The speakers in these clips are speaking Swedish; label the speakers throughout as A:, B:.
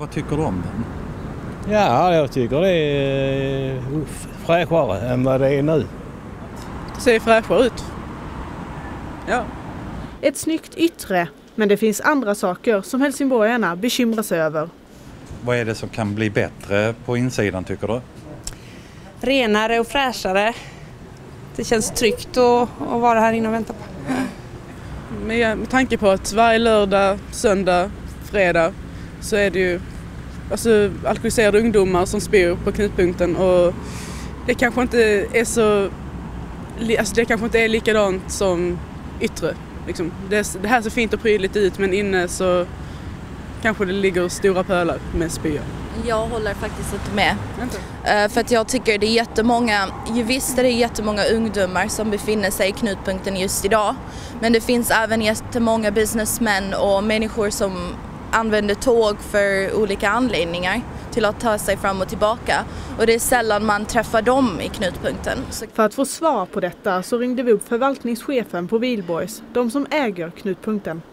A: Vad tycker du om den?
B: Ja, jag tycker det är fräschare än vad det är nu.
C: Det ser fräschare ut. Ja.
D: Ett snyggt yttre, men det finns andra saker som helsingborgarna bekymrar sig över.
A: Vad är det som kan bli bättre på insidan tycker du?
E: Renare och fräschare. Det känns tryggt att vara här inne och vänta på.
C: Med tanke på att varje lördag, söndag, fredag så är det ju alkoholiserade ungdomar som spyr på knutpunkten och det kanske inte är så det kanske inte är likadant som yttre. Liksom. Det här ser fint och prydligt ut men inne så kanske det ligger stora pölar med spyor.
F: Jag håller faktiskt inte med. För att jag tycker det är jättemånga, visst är det jättemånga ungdomar som befinner sig i knutpunkten just idag. Men det finns även jättemånga businessmän och människor som använder tåg för olika anledningar till att ta sig fram och tillbaka. Och det är sällan man träffar dem i knutpunkten.
D: För att få svar på detta så ringde vi upp förvaltningschefen på Wihlborgs, de som äger knutpunkten.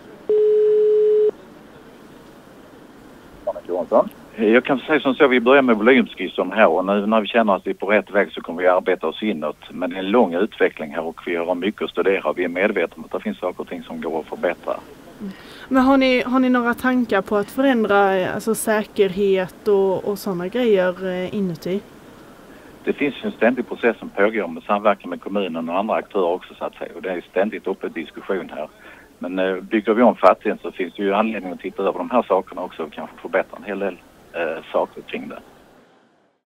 G: Jag kan säga som så, vi börjar med volymskissen här och nu när vi känner att vi är på rätt väg så kommer vi arbeta oss inåt. Men det är en lång utveckling här och vi har mycket att studera. Vi är medvetna om att det finns saker och ting som går att förbättra.
D: Men har ni några tankar på att förändra säkerhet och sådana grejer inuti?
G: Det finns en ständig process som pågår med samverkan med kommunen och andra aktörer också så att säga. Och det är ständigt uppe i diskussion här. Men bygger vi om fattigen så finns det ju anledning att titta över de här sakerna också och kanske förbättra en hel del saker kring det.